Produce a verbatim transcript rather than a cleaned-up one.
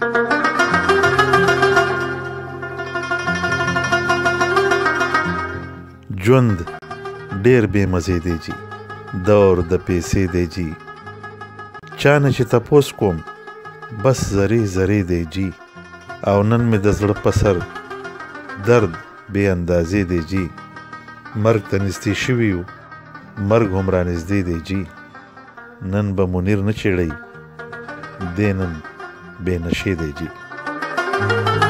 ژوند ډېر بې مزې دی جي، دور د پیسې دی جي. چا نه چې تپوس کوم بس زرې زرې دی جي. او نن مې د زړه په سر درد بې اندازې دی جي. مرګ ته نږدې شوي یو، مرګ هم را نږدې دی جي. نن به منیر نه چیړئ، دی نن بې نشې دی جي.